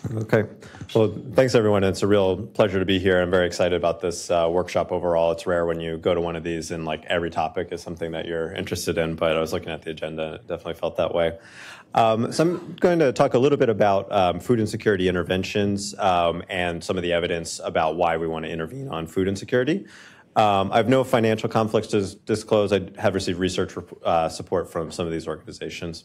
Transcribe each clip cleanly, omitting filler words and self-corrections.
Okay. Well, thanks, everyone. It's a real pleasure to be here. I'm very excited about this workshop overall. It's rare when you go to one of these and like every topic is something that you're interested in, but I was looking at the agenda and it definitely felt that way. So I'm going to talk a little bit about food insecurity interventions and some of the evidence about why we want to intervene on food insecurity. I have no financial conflicts to disclose. I have received research support from some of these organizations.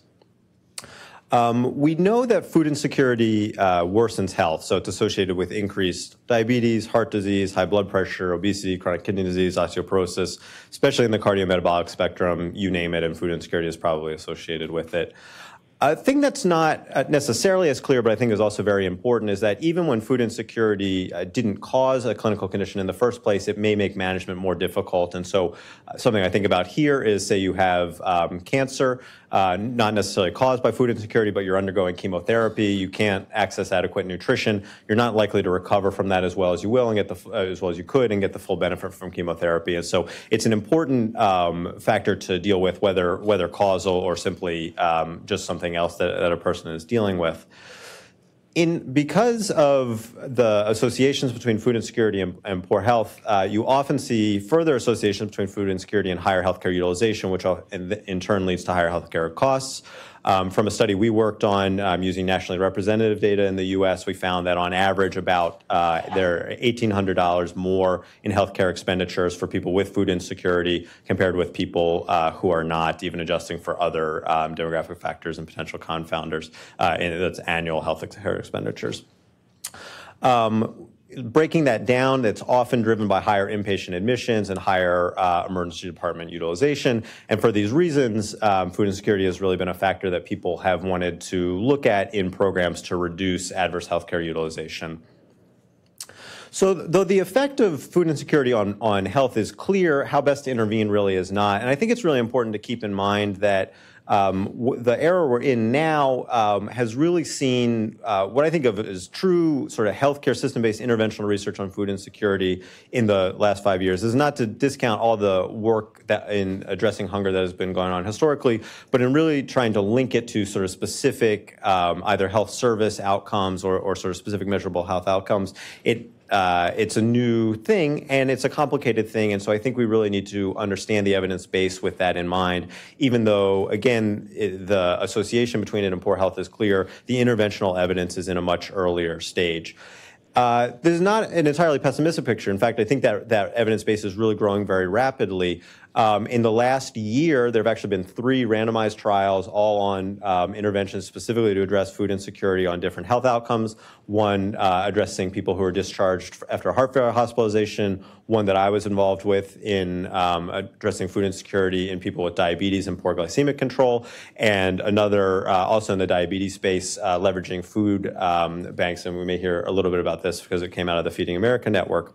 We know that food insecurity worsens health, so it's associated with increased diabetes, heart disease, high blood pressure, obesity, chronic kidney disease, osteoporosis, especially in the cardiometabolic spectrum, you name it, and food insecurity is probably associated with it. A thing that's not necessarily as clear, but I think is also very important, is that even when food insecurity didn't cause a clinical condition in the first place, it may make management more difficult. And so something I think about here is, say you have cancer, not necessarily caused by food insecurity, but you're undergoing chemotherapy, you can't access adequate nutrition, you're not likely to recover from that as well as you will and get as well as you could and get the full benefit from chemotherapy. And so it's an important factor to deal with, whether causal or simply just something else that a person is dealing with. Because of the associations between food insecurity and poor health, you often see further associations between food insecurity and higher healthcare utilization, which in turn leads to higher healthcare costs. From a study we worked on using nationally representative data in the U.S., we found that on average about there are $1,800 more in healthcare expenditures for people with food insecurity compared with people who are not, even adjusting for other demographic factors and potential confounders. And that's annual healthcare expenditures. Breaking that down, it's often driven by higher inpatient admissions and higher emergency department utilization. And for these reasons, food insecurity has really been a factor that people have wanted to look at in programs to reduce adverse healthcare utilization. So though the effect of food insecurity on health is clear, how best to intervene really is not. And I think it's really important to keep in mind that the era we're in now has really seen what I think of as true sort of healthcare system-based interventional research on food insecurity in the last 5 years. This is not to discount all the work that in addressing hunger that has been going on historically, but in really trying to link it to sort of specific either health service outcomes or sort of specific measurable health outcomes. It's a new thing, and it's a complicated thing, and so I think we really need to understand the evidence base with that in mind. Even though, again, the association between it and poor health is clear, the interventional evidence is in a much earlier stage. This is not an entirely pessimistic picture. In fact, I think that evidence base is really growing very rapidly. In the last year, there have actually been 3 randomized trials, all on interventions specifically to address food insecurity on different health outcomes. One addressing people who are discharged after heart failure hospitalization, one that I was involved with in addressing food insecurity in people with diabetes and poor glycemic control, and another also in the diabetes space, leveraging food banks, and we may hear a little bit about this because it came out of the Feeding America network.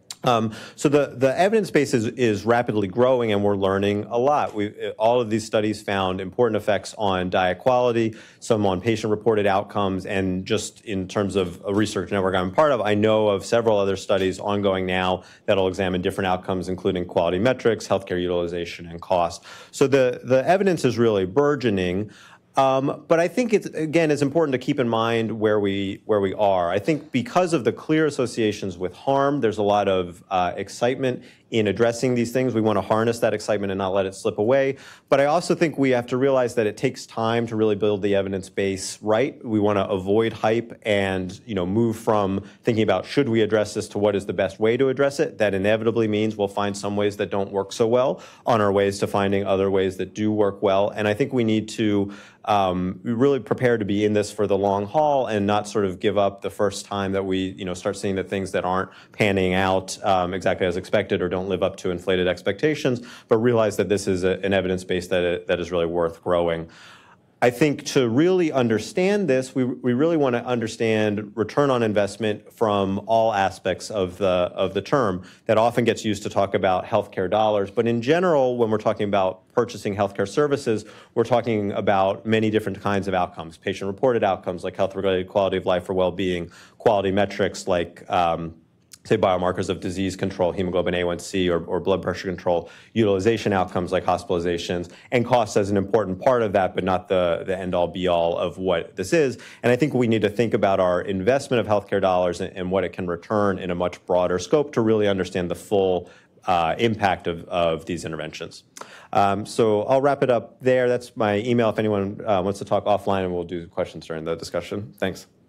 So the evidence base is rapidly growing, and we're learning a lot. All of these studies found important effects on diet quality, some on patient-reported outcomes, and just in terms of a research network I'm part of, I know of several other studies ongoing now that'll examine different outcomes, including quality metrics, healthcare utilization, and cost. So the evidence is really burgeoning. But I think it's important to keep in mind where we are. I think because of the clear associations with harm, there's a lot of excitement in addressing these things. We want to harness that excitement and not let it slip away. But I also think we have to realize that it takes time to really build the evidence base right. We want to avoid hype and move from thinking about should we address this to what is the best way to address it. That inevitably means we'll find some ways that don't work so well on our ways to finding other ways that do work well. And I think we need to really prepare to be in this for the long haul and not sort of give up the first time that we start seeing the things that aren't panning out exactly as expected or don't live up to inflated expectations, but realize that this is an evidence base that is really worth growing. I think to really understand this, we really want to understand return on investment from all aspects of the term. That often gets used to talk about healthcare dollars, but in general, when we're talking about purchasing healthcare services, we're talking about many different kinds of outcomes: patient-reported outcomes like health-related quality of life or well-being, quality metrics like say, biomarkers of disease control, hemoglobin A1C, or blood pressure control, utilization outcomes like hospitalizations, and cost as an important part of that, but not the end-all, be-all of what this is. And I think we need to think about our investment of healthcare dollars and what it can return in a much broader scope to really understand the full impact of these interventions. So I'll wrap it up there. That's my email if anyone wants to talk offline, and we'll do questions during the discussion. Thanks.